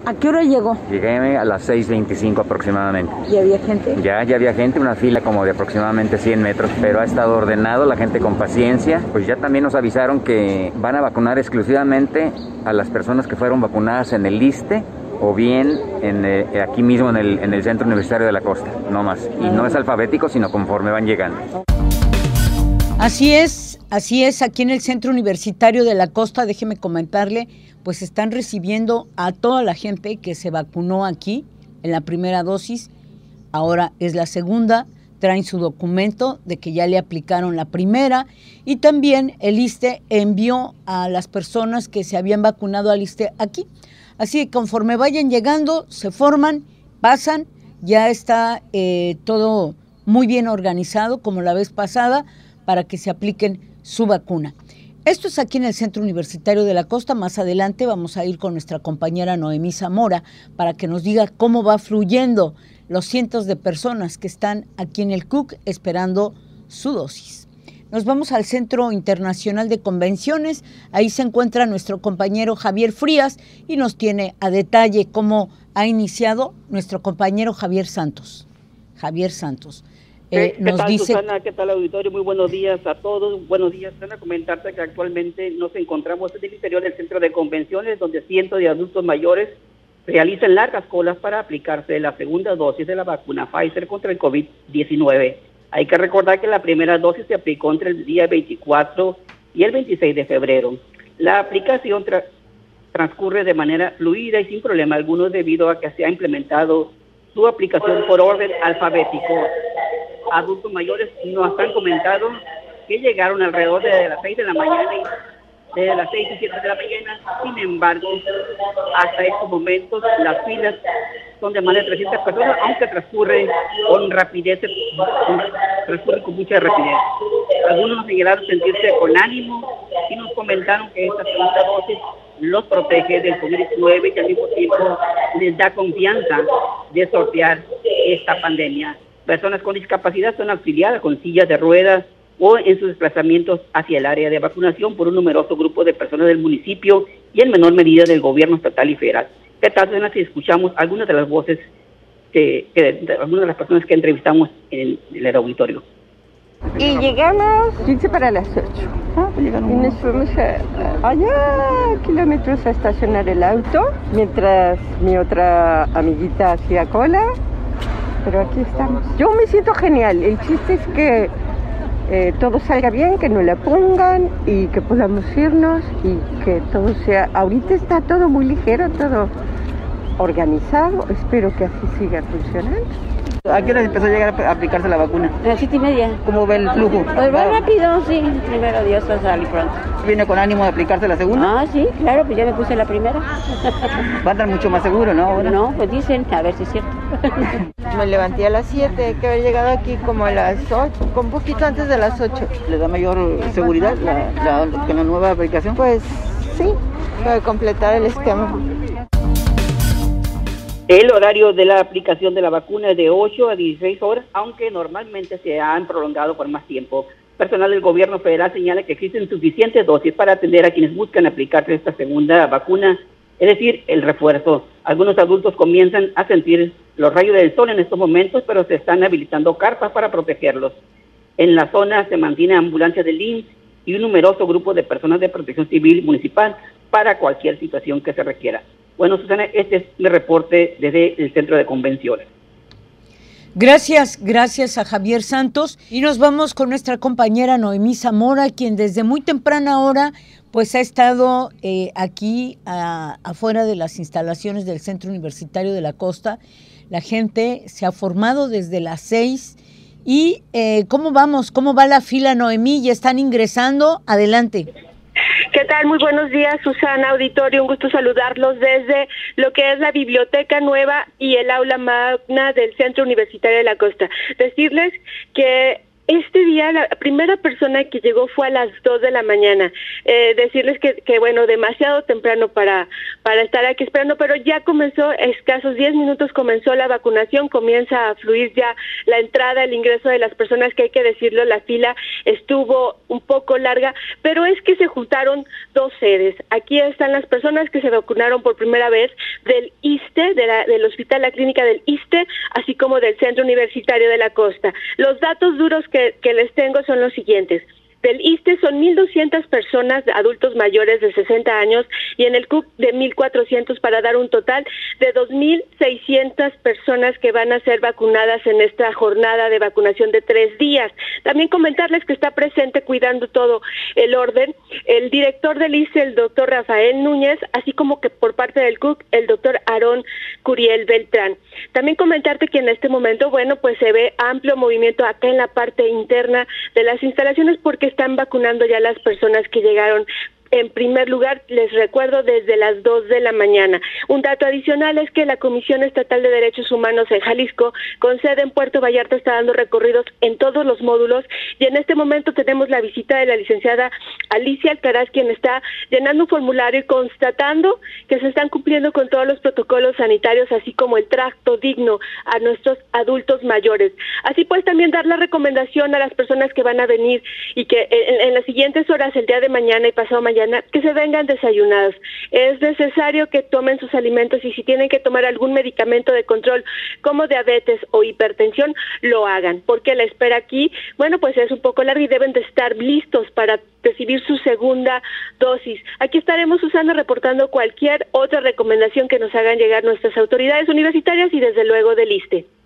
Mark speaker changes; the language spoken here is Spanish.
Speaker 1: ¿A qué hora llegó?
Speaker 2: Llegué a las 6:25 aproximadamente.
Speaker 1: ¿Y había gente?
Speaker 2: Ya había gente, una fila como de aproximadamente 100 metros, pero ha estado ordenado, la gente con paciencia. Pues ya también nos avisaron que van a vacunar exclusivamente a las personas que fueron vacunadas en el ISSSTE o bien aquí mismo en el Centro Universitario de la Costa, no más. Y no es alfabético, sino conforme van llegando.
Speaker 1: Así es, aquí en el Centro Universitario de la Costa, déjeme comentarle, pues están recibiendo a toda la gente que se vacunó aquí en la primera dosis, ahora es la segunda, traen su documento de que ya le aplicaron la primera y también el ISSSTE envió a las personas que se habían vacunado al ISSSTE aquí. Así que conforme vayan llegando, se forman, pasan, ya está todo muy bien organizado como la vez pasada para que se apliquen su vacuna. Esto es aquí en el Centro Universitario de la Costa. Más adelante vamos a ir con nuestra compañera Noemí Zamora para que nos diga cómo va fluyendo los cientos de personas que están aquí en el CUC esperando su dosis. Nos vamos al Centro Internacional de Convenciones. Ahí se encuentra nuestro compañero Javier Frías y nos tiene a detalle cómo ha iniciado nuestro compañero Javier Santos.
Speaker 3: ¿Qué tal, dice... Susana? ¿Qué tal, auditorio? Muy buenos días a todos. Buenos días, Susana. Comentarte que actualmente nos encontramos en el interior del Centro de Convenciones, donde cientos de adultos mayores realizan largas colas para aplicarse la segunda dosis de la vacuna Pfizer contra el COVID-19. Hay que recordar que la primera dosis se aplicó entre el día 24 y el 26 de febrero. La aplicación transcurre de manera fluida y sin problema alguno debido a que se ha implementado su aplicación por orden alfabético. Adultos mayores nos han comentado que llegaron alrededor de las 6 de la mañana y de las 6 y 7 de la mañana. Sin embargo, hasta estos momentos las filas son de más de 300 personas, aunque transcurren con rapidez, transcurren con mucha rapidez. Algunos nos señalaron sentirse con ánimo y nos comentaron que esta segunda dosis los protege del COVID-19 y al mismo tiempo les da confianza de sortear esta pandemia. Personas con discapacidad son auxiliadas con sillas de ruedas o en sus desplazamientos hacia el área de vacunación por un numeroso grupo de personas del municipio y en menor medida del gobierno estatal y federal. ¿Qué tal, Susana, si escuchamos algunas de las voces de algunas de las personas que entrevistamos en el auditorio?
Speaker 4: Y llegamos 15 para las 8. Y nos fuimos allá kilómetros a estacionar el auto, mientras mi otra amiguita hacía cola. Pero aquí estamos. Yo me siento genial. El chiste es que todo salga bien, que no la pongan y que podamos irnos y que todo sea... Ahorita está todo muy ligero, todo organizado. Espero que así siga funcionando.
Speaker 5: ¿A qué hora empezó a llegar a aplicarse la vacuna?
Speaker 6: A las 7:30.
Speaker 5: ¿Cómo ve el flujo?
Speaker 6: Pues va rápido, sí. Primero Dios, va a salir pronto.
Speaker 5: ¿Viene con ánimo de aplicarse la segunda?
Speaker 6: Ah, sí, claro, pues ya me puse la primera.
Speaker 5: Va a estar mucho más seguro, ¿no? Ahora.
Speaker 6: No, pues dicen, a ver si es cierto.
Speaker 4: Me levanté a las 7, que haber llegado aquí como a las 8, un poquito antes de las 8.
Speaker 5: ¿Le da mayor seguridad con la nueva aplicación?
Speaker 4: Pues sí, para completar el esquema.
Speaker 3: El horario de la aplicación de la vacuna es de 8 a 16 horas, aunque normalmente se han prolongado por más tiempo. Personal del gobierno federal señala que existen suficientes dosis para atender a quienes buscan aplicarse esta segunda vacuna, es decir, el refuerzo. Algunos adultos comienzan a sentir los rayos del sol en estos momentos, pero se están habilitando carpas para protegerlos. En la zona se mantiene ambulancia del IMSS y un numeroso grupo de personas de protección civil municipal para cualquier situación que se requiera. Bueno, Susana, este es mi reporte desde el Centro de Convenciones.
Speaker 1: Gracias a Javier Santos. Y nos vamos con nuestra compañera Noemí Zamora, quien desde muy temprana hora pues ha estado aquí afuera de las instalaciones del Centro Universitario de la Costa. La gente se ha formado desde las 6. ¿Y cómo vamos? ¿Cómo va la fila, Noemí? ¿Ya están ingresando? Adelante.
Speaker 7: ¿Qué tal? Muy buenos días, Susana, auditorio, un gusto saludarlos desde lo que es la Biblioteca Nueva y el Aula Magna del Centro Universitario de la Costa. Decirles que Este día la primera persona que llegó fue a las 2 de la mañana. Decirles que bueno, demasiado temprano para estar aquí esperando, pero ya comenzó, escasos 10 minutos comenzó la vacunación, comienza a fluir ya la entrada, el ingreso de las personas, que hay que decirlo, la fila estuvo un poco larga, pero es que se juntaron dos sedes. Aquí están las personas que se vacunaron por primera vez del ISSSTE, del Hospital La Clínica del ISSSTE, así como del Centro Universitario de la Costa. Los datos duros que les tengo son los siguientes. Del ISSSTE son 1,200 personas, adultos mayores de 60 años, y en el CUP de 1,400, para dar un total de 2,600 personas que van a ser vacunadas en esta jornada de vacunación de 3 días. También comentarles que está presente, cuidando todo el orden, el director del ISSSTE, el doctor Rafael Núñez, así como que por parte del CUP, el doctor Aarón Curiel Beltrán. También comentarte que en este momento, bueno, pues se ve amplio movimiento acá en la parte interna de las instalaciones, porque están vacunando ya las personas que llegaron. En primer lugar, les recuerdo, desde las 2 de la mañana. Un dato adicional es que la Comisión Estatal de Derechos Humanos en Jalisco, con sede en Puerto Vallarta, está dando recorridos en todos los módulos, y en este momento tenemos la visita de la licenciada Alicia Alcaraz, quien está llenando un formulario y constatando que se están cumpliendo con todos los protocolos sanitarios, así como el trato digno a nuestros adultos mayores. Así pues, también dar la recomendación a las personas que van a venir y que en las siguientes horas, el día de mañana y pasado mañana, que se vengan desayunados. Es necesario que tomen sus alimentos, y si tienen que tomar algún medicamento de control como diabetes o hipertensión, lo hagan, porque la espera aquí, bueno, pues es un poco larga y deben de estar listos para recibir su segunda dosis. Aquí estaremos, Susana, reportando cualquier otra recomendación que nos hagan llegar nuestras autoridades universitarias y desde luego del ISSSTE.